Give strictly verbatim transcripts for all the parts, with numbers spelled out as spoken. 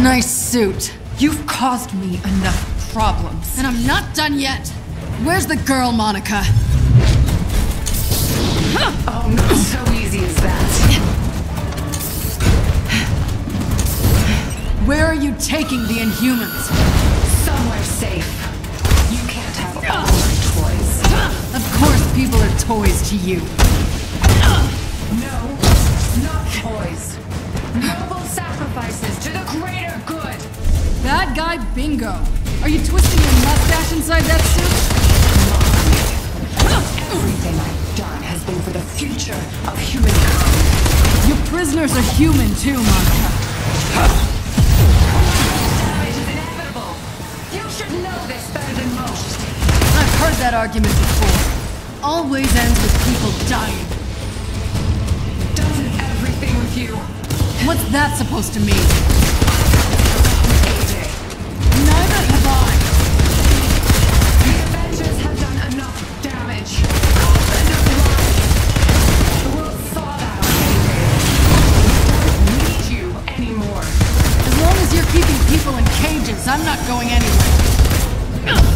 Nice suit. You've caused me enough problems. And I'm not done yet. Where's the girl, Monica? Oh, not so easy as that. Where are you taking the Inhumans? Somewhere safe. You can't have all my toys. Of course people are toys to you. No, not toys. Noble sacrifices to the greater good. Bad guy bingo. Are you twisting your mustache inside that suit? Everything I've done has been for the future of humankind. Your prisoners are human too, Monica. Damage is inevitable. You should know this better than most. I've heard that argument before. Always ends with people dying. Doesn't everything with you? What's that supposed to mean? A J. Neither have I. The Avengers have done enough damage. Enough lives. The world saw that on A J. We don't need you anymore. As long as you're keeping people in cages, I'm not going anywhere.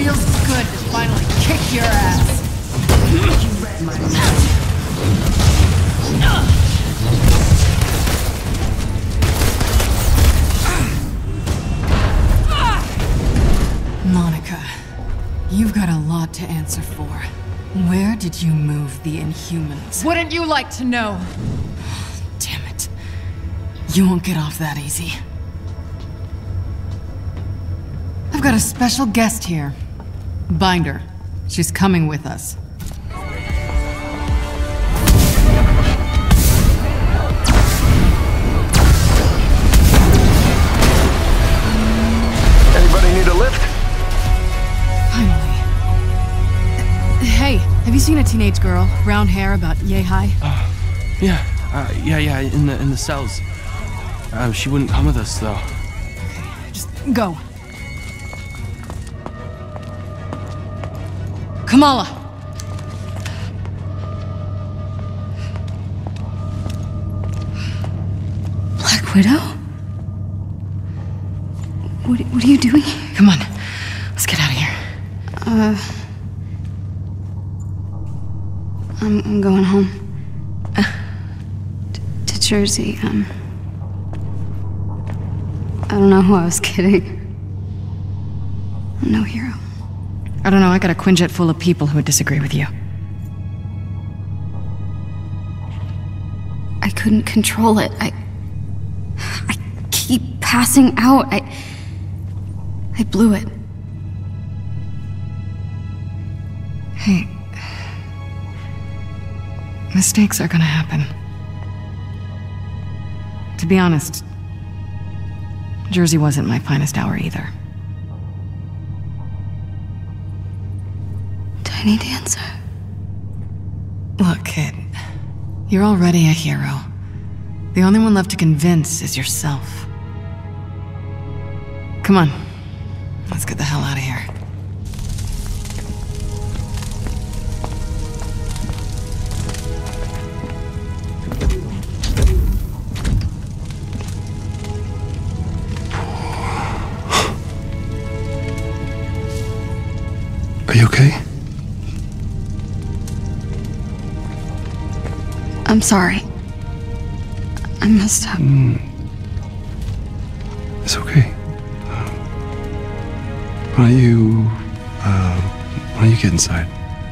feels good to finally kick your ass. You read my mind. Monica, you've got a lot to answer for. Where did you move the Inhumans? Wouldn't you like to know? Damn it. You won't get off that easy. I've got a special guest here. Binder. She's coming with us. Anybody need a lift? Finally. Hey, have you seen a teenage girl? Brown hair, about yay high? Uh, yeah, uh, yeah, yeah, in the in the cells. Uh, she wouldn't come with us, though. Okay, just go. Kamala! Black Widow? What, what are you doing? Come on, let's get out of here. Uh... I'm, I'm going home. Uh, t- to Jersey, um... I don't know who I was kidding. I'm no hero. I don't know, I got a Quinjet full of people who would disagree with you. I couldn't control it. I... I keep passing out. I... I blew it. Hey... Mistakes are gonna happen. To be honest, Jersey wasn't my finest hour either. Tiny Dancer. Look, kid. You're already a hero. The only one left to convince is yourself. Come on. Let's get the hell out of here. Are you okay? I'm sorry. I messed up. Mm. It's okay. Uh, why don't you, uh, why don't you get inside?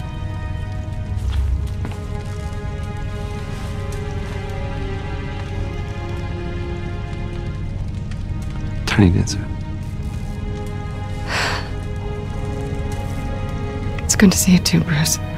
Tiny Dancer. It's good to see you too, Bruce.